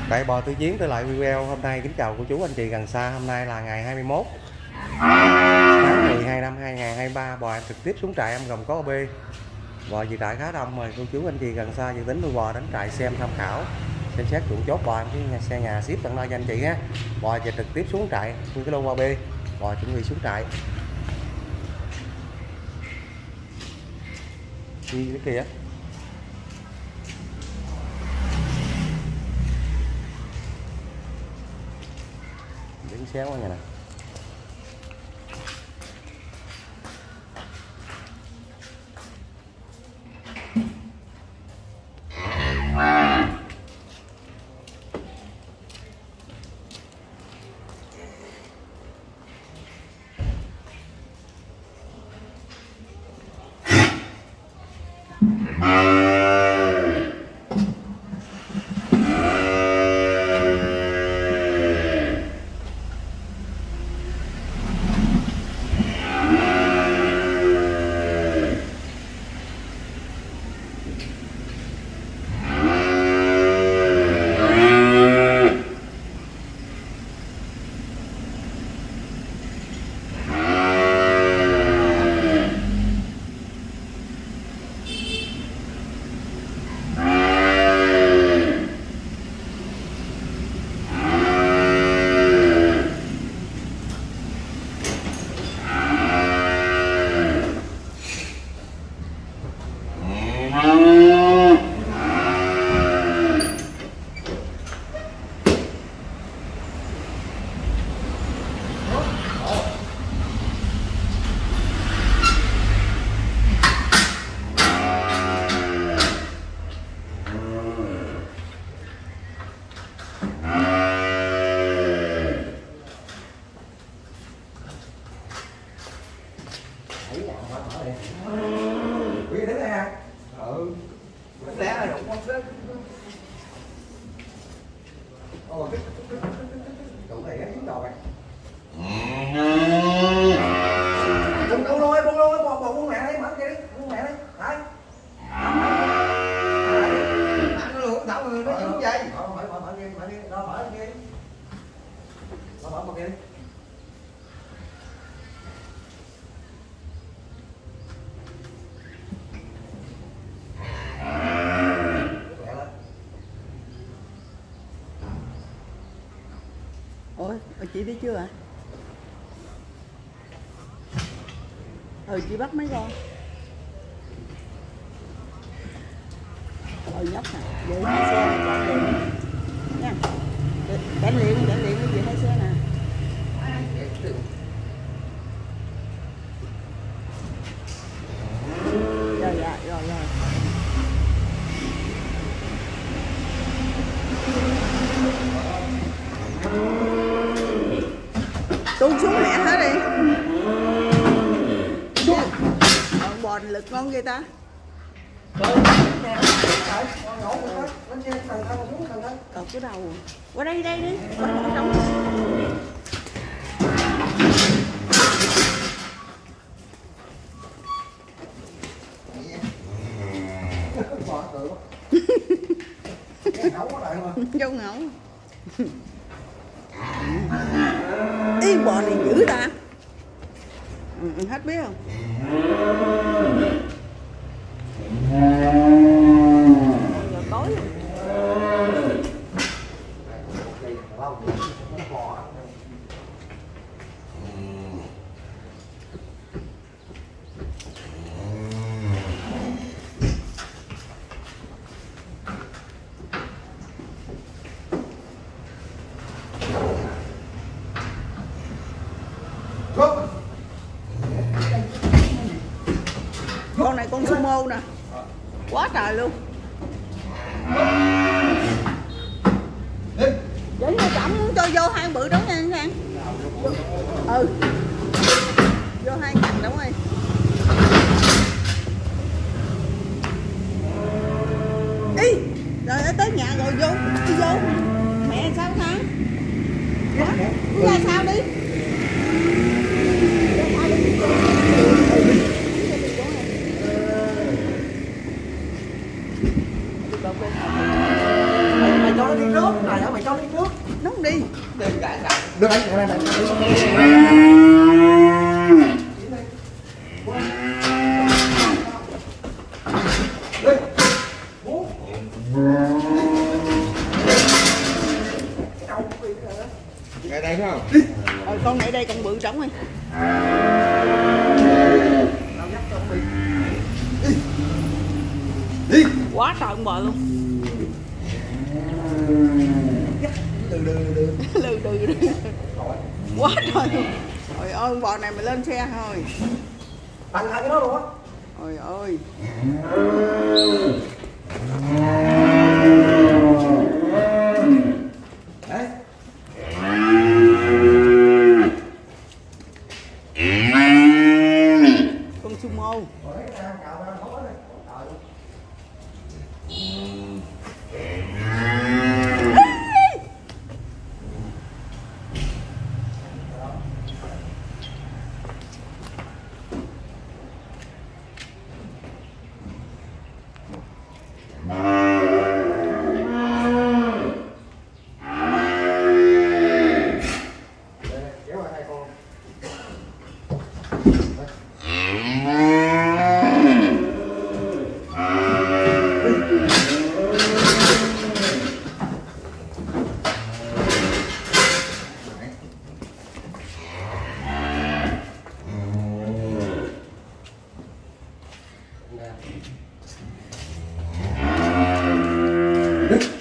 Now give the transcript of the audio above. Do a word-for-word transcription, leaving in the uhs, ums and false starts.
Đại bò Tư Chiến trở lại video hôm nay. Kính chào cô chú anh chị gần xa. Hôm nay là ngày hai mươi mốt tháng mười hai năm hai nghìn không trăm hai mươi ba. Bò em trực tiếp xuống trại em gồm có ô bê. Bò dự trại khá đông, mời cô chú anh chị gần xa dự tính nuôi bò đến trại xem tham khảo, xem xét chủ chốt bò em cái xe nhà ship tận nơi cho anh chị ha. Bò giờ trực tiếp xuống trại nguyên cái lô ô bê. Bò chuẩn bị xuống trại. Đi cái kìa. Đứng xéo quá nhà nè. Quý đứng đây ha. Ừ. Đứng lẽ là đụng con đó. Ồ, cái tụ này nó xuống đầu này. Đừng đừng luôn, buông luôn, buông buông mẹ đấy, mở kia đi, buông mẹ đấy. Đấy. Anh nó luôn thảo người nó xuống dây. Mở mở mở mở kia, mở kia, đó mở kia. Đó mở mở kia đi. Ủa, chị đi chưa ạ? À? Ừ, chị bắt mấy con. Ừ, nhóc nè, vậy hai xe này chạy liền nha. Chạy liền, chạy liền cái gì hai xe nè. Rồi, dạ, rồi, rồi. Tuôn xuống mẹ hết đi. Xuống. Con bò lực ngon ghê ta. Cột cái đầu. Qua đây đây đi. Qua trong. Dâu ngầu. Ý bò này dữ ta. Ừ, hết biết không? Rồi tối luôn. Con này con sumo nè, quá trời luôn. Vậy mà trọng muốn cho vô hang bự đó nha anh Khang. Ừ, vô hang cạnh đúng rồi. Ý, rồi tới nhà rồi vô, đi vô. Mẹ sao Khang? Cứ ra sao đi. Mày cho nó đi rớt. này hả mày cho đi nước. Nó không đi. Đừng gãi gãi. Đưa đây, đây đây. Ngay đây phải không? Rồi con này đây con bự trống đi. Đi. Quá trời con bò luôn. Từ từ từ. Lừ đừ đi. Quá trời luôn. Trời ơi con bò này mày lên xe thôi. Tăng hai cái đó luôn á. Trời ơi. Đấy. Con sumo. Đấy.